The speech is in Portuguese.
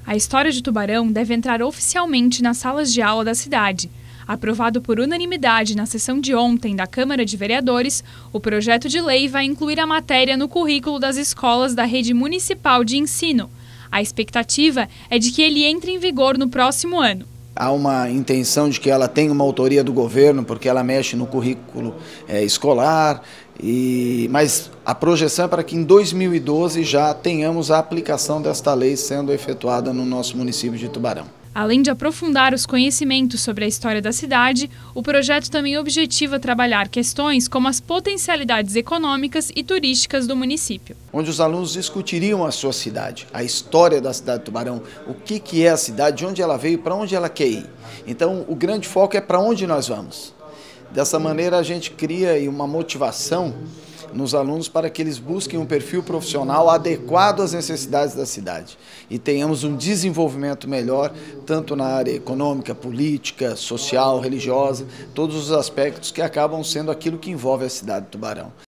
A história de Tubarão deve entrar oficialmente nas salas de aula da cidade. Aprovado por unanimidade na sessão de ontem da Câmara de Vereadores, o projeto de lei vai incluir a matéria no currículo das escolas da rede municipal de ensino. A expectativa é de que ele entre em vigor no próximo ano. Há uma intenção de que ela tenha uma autoria do governo, porque ela mexe no currículo escolar, mas a projeção é para que em 2012 já tenhamos a aplicação desta lei sendo efetuada no nosso município de Tubarão. Além de aprofundar os conhecimentos sobre a história da cidade, o projeto também objetiva trabalhar questões como as potencialidades econômicas e turísticas do município. Onde os alunos discutiriam a sua cidade, a história da cidade de Tubarão, o que é a cidade, de onde ela veio, para onde ela quer ir. Então, o grande foco é para onde nós vamos. Dessa maneira, a gente cria uma motivação nos alunos para que eles busquem um perfil profissional adequado às necessidades da cidade e tenhamos um desenvolvimento melhor, tanto na área econômica, política, social, religiosa, todos os aspectos que acabam sendo aquilo que envolve a cidade de Tubarão.